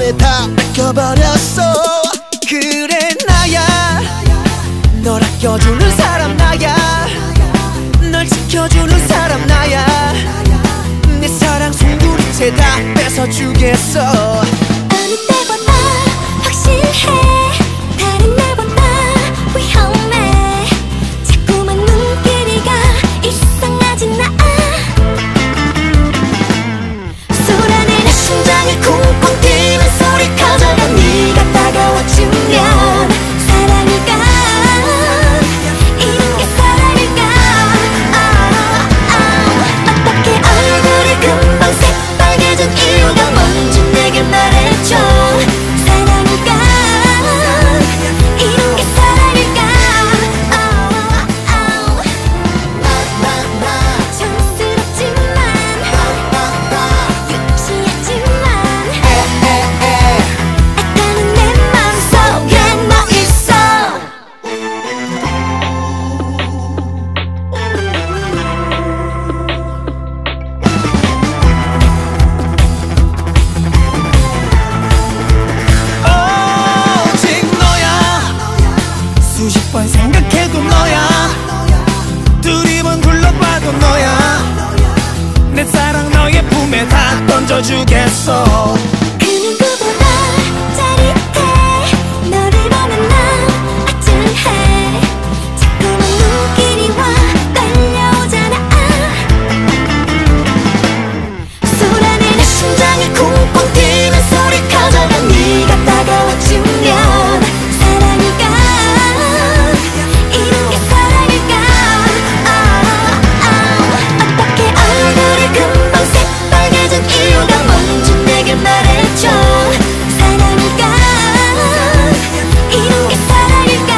맘에 다 뺏겨버렸어. 그래 나야, 널 아껴주는 사람 나야, 널 지켜주는 사람 나야. 내 사랑 송두리째 다 뺏어주겠어. 어느 때보다 확실해. 다른 날보다 위험해. 자꾸만 눈길이가 이상하진 않아. 소란에 내 심장이 쿵쿵 뛰는 소리 커져가 네가 다가와주면 사랑일까? 이런 게 사랑일까? 어떻게 얼굴이 금방 새빨개진 이유가 뭔지 내게 말해줘. 사랑일까? 이런 게 사랑일까? 촌스럽지만 유치하지만 아까는 내 맘속에 너 있어. 오직 너야, 수십 번 생각해도 너야, 두리번 굴러봐도 너야. 내 사랑 너의 품에 다 던져주겠어. 그 누구보다 짜릿해. 너를 보면 난 아찔해. 자꾸만 눈길이 와 떨려오잖아. 소란에 내 심장이 쿵쿵 뛰는 소리 커져가 네가 다가와주면 사랑일까? 이런 게 사랑일까? 어떻게 얼굴이 금방 새빨개진 이유가 뭔지 내게 말해줘. 사랑일까? 이런 게 사랑일까?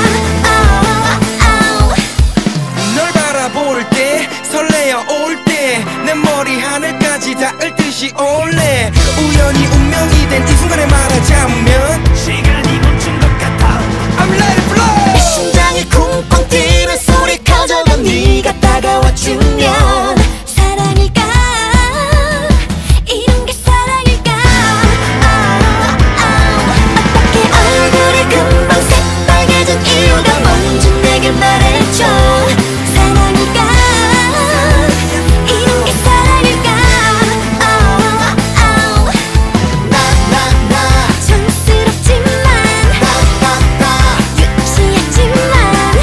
널 바라볼 때 설레어 올 때 내 머리 하늘까지 닿을 듯이 올래. 우연히 운명이 된 이 순간에 말하자면 시간이 멈춘 것 같아. I'm let it flow. 내 심장이 쿵쿵 뛰는 소리 커져가 네가 다가와주면 사랑일까? 이런 게 사랑일까? 어떻게 얼굴이 금방 새빨개진 이유가 뭔지 내게 말해줘. 사랑일까? 이런 게 사랑일까? 촌스럽지만 유치하지만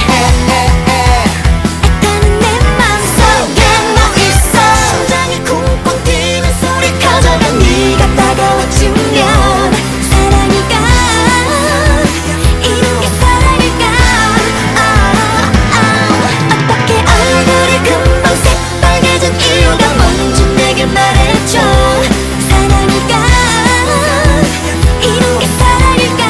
아까는 내 맘속에 너 있어. 심장이 쿵쿵 뛰는 소리 커져가 네가 다가와주면 사랑일까? 이런 게 사랑일까? 어떻게 얼굴이 금방 새빨개진 이유가 뭔지 내게 말해줘. 사랑일까? 이런 게 사랑일까?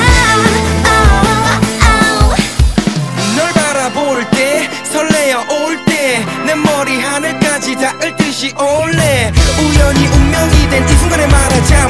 널 바라볼 때 설레어 올 때 내 머리 하늘까지 닿을 듯이 올래. 우연히 운명이 된 이 순간에 말하자면